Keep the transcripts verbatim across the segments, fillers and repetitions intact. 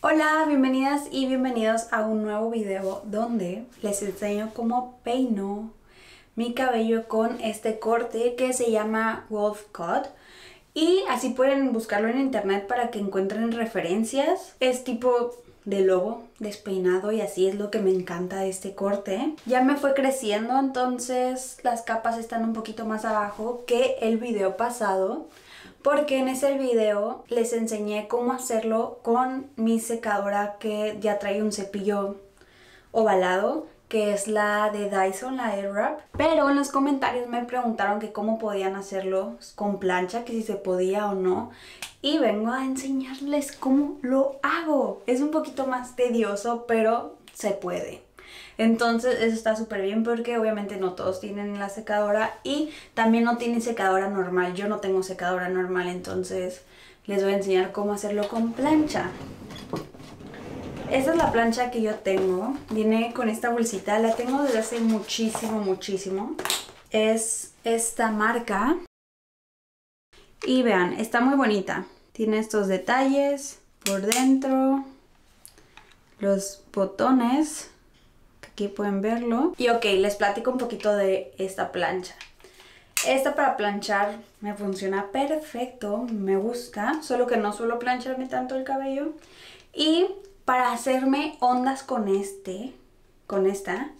Hola, bienvenidas y bienvenidos a un nuevo video donde les enseño cómo peino mi cabello con este corte que se llama Wolf Cut. Y así pueden buscarlo en internet para que encuentren referencias. Es tipo de lobo despeinado y así es lo que me encanta de este corte. Ya me fue creciendo, entonces las capas están un poquito más abajo que el video pasado, porque en ese video les enseñé cómo hacerlo con mi secadora que ya trae un cepillo ovalado, que es la de Dyson, la Airwrap. Pero en los comentarios me preguntaron que cómo podían hacerlo con plancha, que si se podía o no. Y vengo a enseñarles cómo lo hago. Es un poquito más tedioso, pero se puede. Entonces eso está súper bien porque obviamente no todos tienen la secadora y también no tienen secadora normal. Yo no tengo secadora normal, entonces les voy a enseñar cómo hacerlo con plancha. Esta es la plancha que yo tengo. Viene con esta bolsita. La tengo desde hace muchísimo, muchísimo. Es esta marca. Y vean, está muy bonita. Tiene estos detalles por dentro. Los botones. Aquí pueden verlo. Y ok, les platico un poquito de esta plancha. Esta para planchar me funciona perfecto. Me gusta. Solo que no suelo plancharme tanto el cabello. Y para hacerme ondas con este, con esta,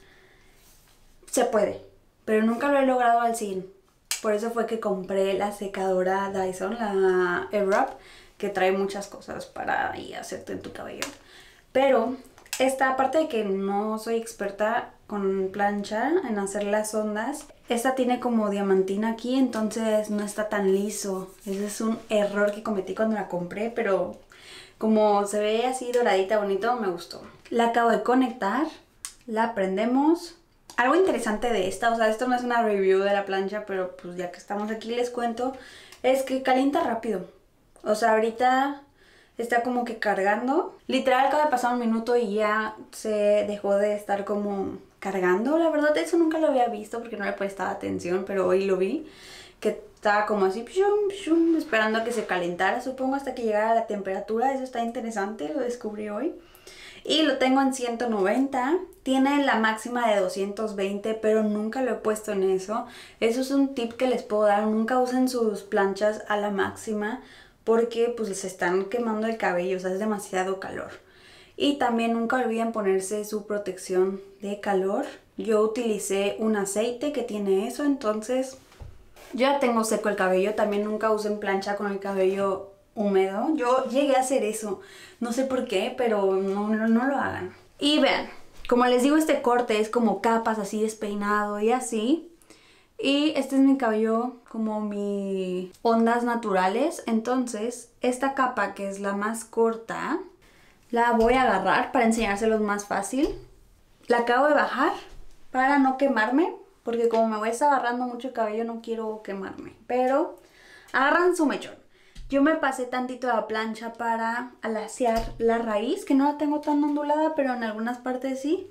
se puede, pero nunca lo he logrado al cien. Por eso fue que compré la secadora Dyson, la Airwrap, que trae muchas cosas para ahí hacerte en tu cabello. Pero esta, aparte de que no soy experta con plancha en hacer las ondas, esta tiene como diamantina aquí, entonces no está tan liso. Ese es un error que cometí cuando la compré, pero como se ve así doradita, bonito, me gustó. La acabo de conectar, la prendemos. Algo interesante de esta, o sea, esto no es una review de la plancha, pero pues ya que estamos aquí les cuento, es que calienta rápido. O sea, ahorita está como que cargando. Literal acaba de pasar un minuto y ya se dejó de estar como cargando. La verdad eso nunca lo había visto porque no le prestaba atención, pero hoy lo vi. Que estaba como así, pshum, pshum, esperando a que se calentara, supongo, hasta que llegara a la temperatura. Eso está interesante, lo descubrí hoy. Y lo tengo en ciento noventa. Tiene la máxima de doscientos veinte, pero nunca lo he puesto en eso. Eso es un tip que les puedo dar. Nunca usen sus planchas a la máxima porque pues se están quemando el cabello, o sea, es demasiado calor. Y también nunca olviden ponerse su protección de calor. Yo utilicé un aceite que tiene eso, entonces yo ya tengo seco el cabello. También nunca usen plancha con el cabello húmedo. Yo llegué a hacer eso. No sé por qué, pero no, no, no lo hagan. Y vean, como les digo, este corte es como capas así despeinado y así. Y este es mi cabello como mis ondas naturales. Entonces, esta capa que es la más corta, la voy a agarrar para enseñárselos más fácil. La acabo de bajar para no quemarme, porque como me voy a estar agarrando mucho el cabello no quiero quemarme. Pero agarran su mechón. Yo me pasé tantito a la plancha para alaciar la raíz, que no la tengo tan ondulada, pero en algunas partes sí.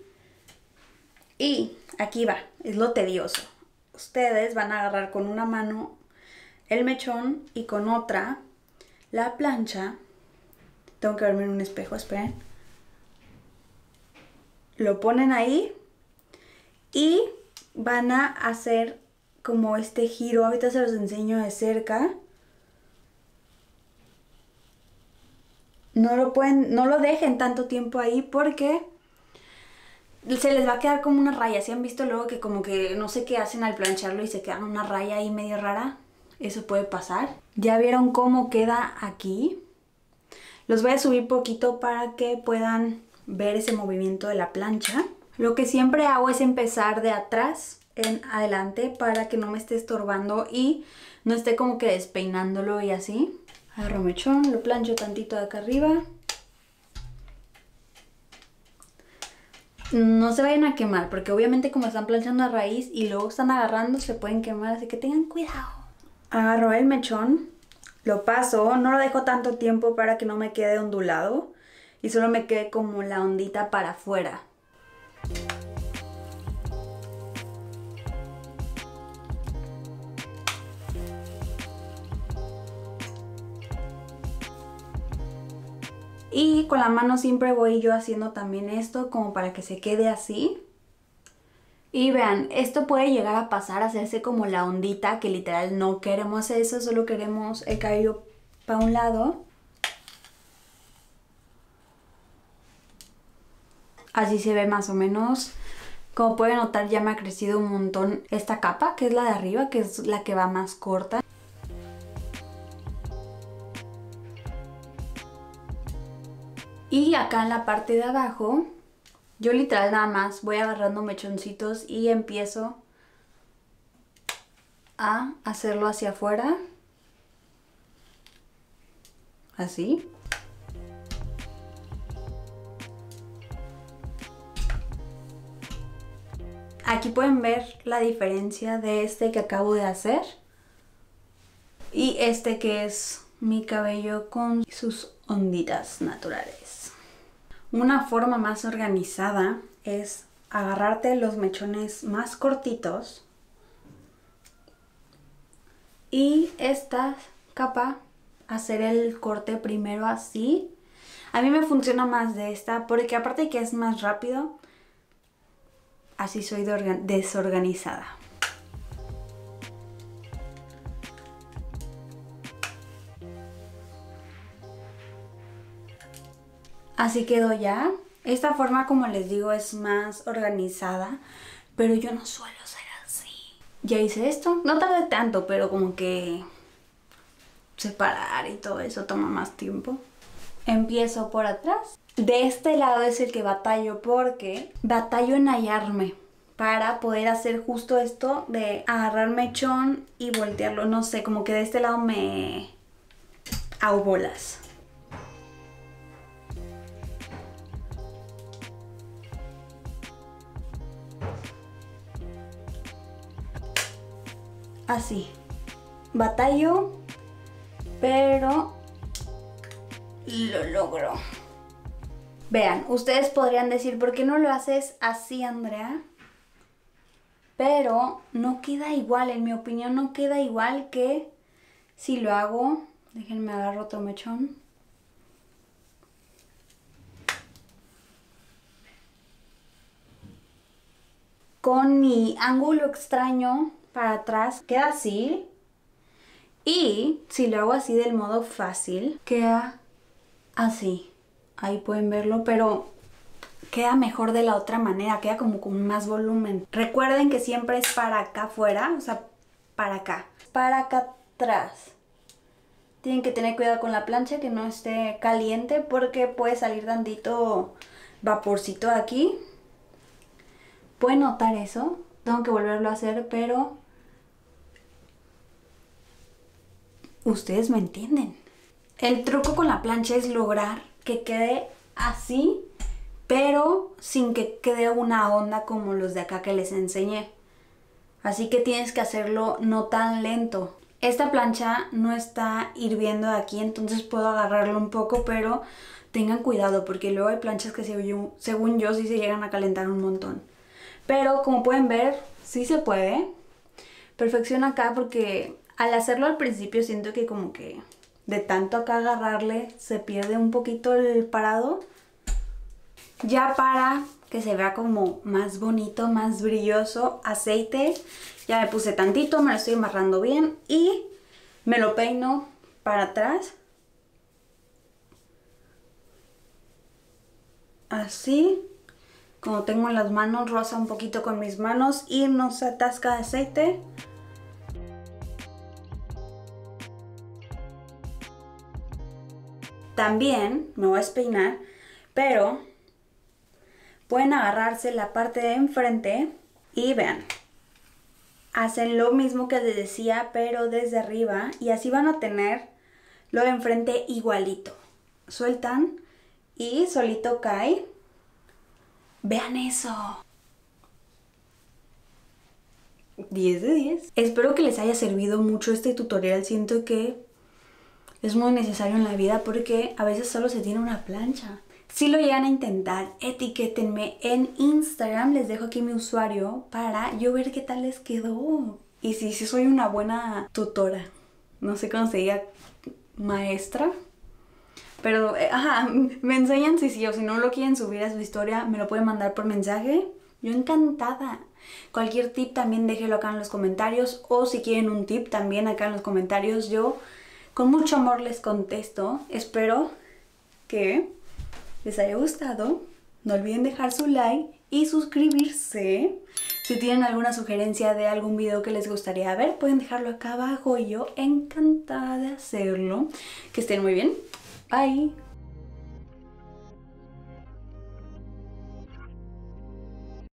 Y aquí va, es lo tedioso. Ustedes van a agarrar con una mano el mechón y con otra la plancha. Tengo que verme en un espejo, esperen. Lo ponen ahí y van a hacer como este giro. Ahorita se los enseño de cerca. No lo pueden, no lo dejen tanto tiempo ahí porque se les va a quedar como una raya. ¿Sí han visto luego que como que no sé qué hacen al plancharlo y se queda una raya ahí medio rara? Eso puede pasar. ¿Ya vieron cómo queda aquí? Los voy a subir poquito para que puedan ver ese movimiento de la plancha. Lo que siempre hago es empezar de atrás en adelante para que no me esté estorbando y no esté como que despeinándolo y así. Agarro mechón, lo plancho tantito de acá arriba. No se vayan a quemar porque obviamente como están planchando a raíz y luego están agarrando se pueden quemar, así que tengan cuidado. Agarro el mechón, lo paso, no lo dejo tanto tiempo para que no me quede ondulado y solo me quede como la ondita para afuera. Y con la mano siempre voy yo haciendo también esto como para que se quede así. Y vean, esto puede llegar a pasar a hacerse como la ondita, que literal no queremos eso, solo queremos el cabello para un lado. Así se ve más o menos. Como pueden notar, ya me ha crecido un montón esta capa, que es la de arriba, que es la que va más corta. Y acá en la parte de abajo, yo literal nada más voy agarrando mechoncitos y empiezo a hacerlo hacia afuera. Así. Aquí pueden ver la diferencia de este que acabo de hacer y este que es mi cabello con sus onditas naturales. Una forma más organizada es agarrarte los mechones más cortitos y esta capa hacer el corte primero así. A mí me funciona más de esta porque aparte de que es más rápido, así soy de desorganizada. Así quedó ya. Esta forma, como les digo, es más organizada, pero yo no suelo ser así. Ya hice esto. No tardé tanto, pero como que separar y todo eso toma más tiempo. Empiezo por atrás. De este lado es el que batallo porque batallo en hallarme para poder hacer justo esto de agarrar mechón y voltearlo. No sé, como que de este lado me hago bolas. Así. Batallo, pero lo logro. Vean, ustedes podrían decir, ¿por qué no lo haces así, Andrea? Pero no queda igual, en mi opinión no queda igual que si lo hago. Déjenme agarrar otro mechón. Con mi ángulo extraño para atrás queda así. Y si lo hago así del modo fácil, queda así. Ahí pueden verlo, pero queda mejor de la otra manera, queda como con más volumen. Recuerden que siempre es para acá afuera, o sea, para acá. Para acá atrás. Tienen que tener cuidado con la plancha, que no esté caliente, porque puede salir tantito vaporcito de aquí. ¿Pueden notar eso? Tengo que volverlo a hacer, pero ustedes me entienden. El truco con la plancha es lograr que quede así, pero sin que quede una onda como los de acá que les enseñé. Así que tienes que hacerlo no tan lento. Esta plancha no está hirviendo aquí, entonces puedo agarrarlo un poco, pero tengan cuidado porque luego hay planchas que según yo sí se llegan a calentar un montón. Pero como pueden ver, sí se puede. Perfección acá porque al hacerlo al principio siento que como que de tanto acá agarrarle se pierde un poquito el parado. Ya para que se vea como más bonito, más brilloso, aceite. Ya me puse tantito, me lo estoy amarrando bien y me lo peino para atrás. Así. Como tengo las manos, roza un poquito con mis manos y no se atasca de aceite. También me voy a despeinar, pero pueden agarrarse la parte de enfrente y vean. Hacen lo mismo que les decía, pero desde arriba, y así van a tener lo de enfrente igualito. Sueltan y solito cae. Vean eso. diez de diez. Espero que les haya servido mucho este tutorial. Siento que es muy necesario en la vida porque a veces solo se tiene una plancha. Si lo llegan a intentar, etiquétenme en Instagram. Les dejo aquí mi usuario para yo ver qué tal les quedó. Y si, si soy una buena tutora. No sé cómo se diga, maestra. Pero, eh, ajá, me enseñan si sí o si no lo quieren subir a su historia, me lo pueden mandar por mensaje. Yo encantada. Cualquier tip también déjelo acá en los comentarios. O si quieren un tip también acá en los comentarios. Yo con mucho amor les contesto. Espero que les haya gustado. No olviden dejar su like y suscribirse. Si tienen alguna sugerencia de algún video que les gustaría ver, pueden dejarlo acá abajo y yo encantada de hacerlo. Que estén muy bien. Bye.